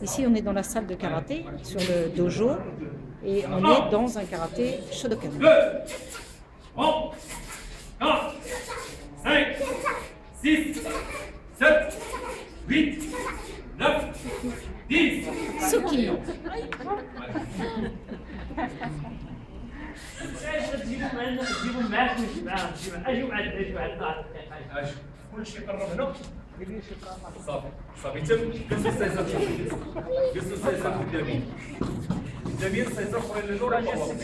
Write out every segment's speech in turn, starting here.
Ici, on est dans la salle de karaté, sur le dojo, et on est dans un karaté Shotokan. 2, 3, 4, 5, 6, 7, 8, 9, 10. Suki. جيبوا معاك اجوا معاك كل شيء قرب هنا صافي صافي تم جلسوا السيسر جلسوا السيسر قدامي قدامي السيسر اخرين للور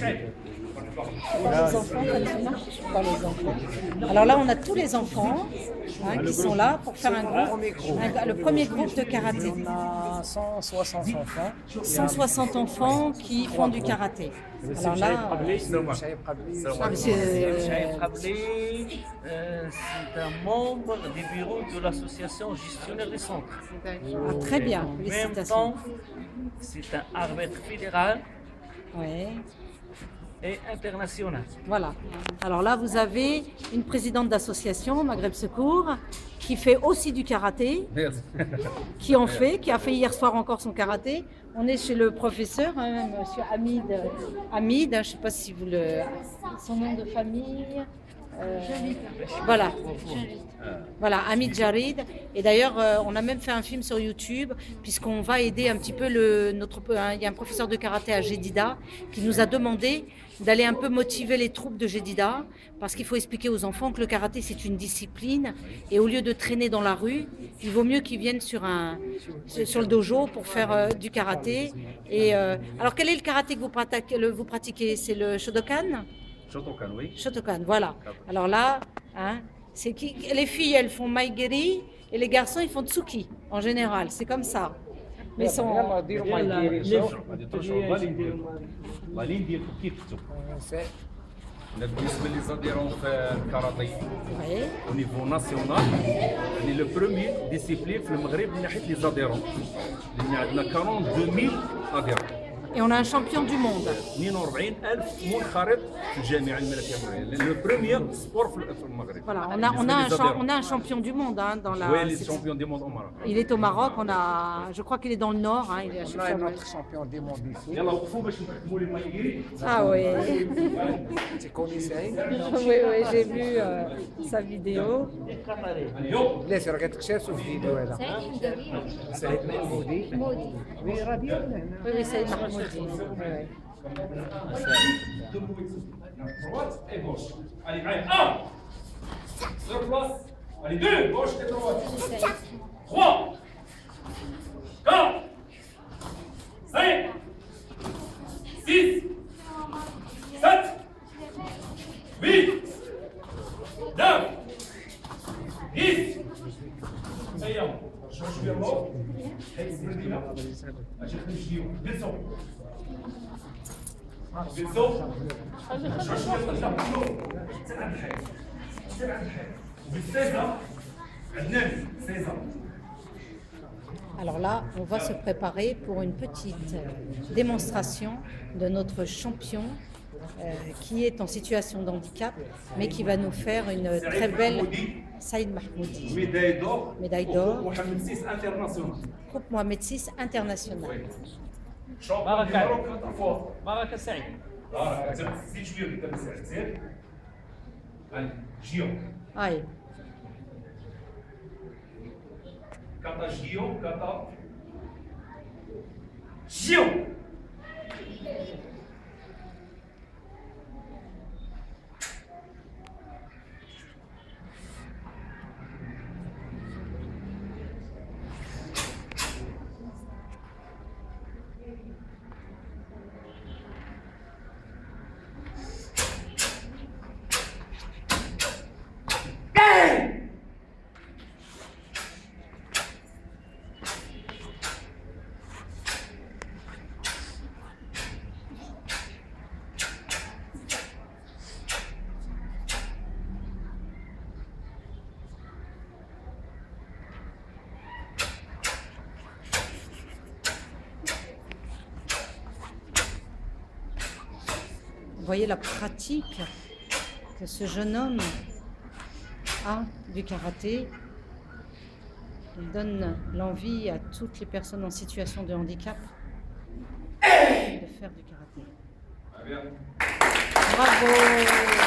Les enfants, quand ils marchent par les enfants. Alors là, on a tous les enfants qui sont là pour faire un groupe, le premier groupe de karaté. On a 160 enfants. 160 enfants qui font du karaté. Alors là, Chaïb Rabli, c'est un membre du bureau de l'association gestionnaire des centres. très bien, En même félicitations. temps, c'est un arbitre fédéral Ouais. et international. Voilà. Alors là, vous avez une présidente d'association, Maghreb Secours, qui fait aussi du karaté, qui a fait hier soir encore son karaté. On est chez le professeur, hein, monsieur Hamid. Hamid, je ne sais pas si vous le... Son nom de famille... voilà. Voilà, Hamid Jarid. Et d'ailleurs, on a même fait un film sur YouTube, puisqu'on va aider un petit peu il y a un professeur de karaté à Jedida qui nous a demandé d'aller un peu motiver les troupes de Jedida, parce qu'il faut expliquer aux enfants que le karaté c'est une discipline, et au lieu de traîner dans la rue, il vaut mieux qu'ils viennent sur le dojo pour faire du karaté. Et alors, quel est le karaté que vous pratiquez? C'est le Shotokan? Shotokan, oui. Shotokan, voilà. Alors là, hein, les filles, elles font maigiri et les garçons, ils font tsuki, en général. C'est comme ça. Mais ils sont... غاليين ديالكم كيف كتب بالنسبه للزاديرون في الكاراتيه Ouais. au niveau national يعني لو بروميير ديسيبلين في المغرب من ناحيه لي زاديرون لان عندنا 42000 اديرون Et on a un champion du monde. 42000 منخرط في الجامعه الملكيه المغربيه لان لو بروميير سبور في المغرب. Voilà, on a un champion du monde hein, dans la... Oui, les champions du monde au Maroc. Il est au Maroc, je crois qu'il est dans le nord. Hein, il est à On chaque a fois- un autre champion du monde ici. يلا وقفوا باش نحكموا لي مايغيري. Ah oui, Tu connais Saïd? oui, j'ai vu sa vidéo. ليش راك تكشف في الفيديو هذا؟ سعيد محمودي. وي راه ديالنا هنا. Oui, oui, c'est Mahmoudi. Oui, oui. Droite et gauche. Allez, allez, 1. Sur place. Allez, 2. Gauche et droite. 3. 4. 5. 6. 7. 8. 9. 10. ايام شوف شويه الروح هيك سبردينا اجي نمشيو جلسوا جلسوا شوف شويه لا سير عند الحيط سير عند الحيط وبالسيزا عندنا سيزا. Alors là, on va se préparer pour une petite démonstration de notre champion qui est en situation de handicap, mais qui va nous faire une très belle Saïd Mahmoudi. médaille d'or Médaille d'or. Mohamed VI international. Coupe Mohamed VI international. شامبيون دي ماروك فور. بركة سعيد. زيد شويه قدام سعد زيد. allez جيو Aïe. kata جيو kata جيو. Vous voyez la pratique que ce jeune homme a du karaté. Il donne l'envie à toutes les personnes en situation de handicap de faire du karaté. Bravo!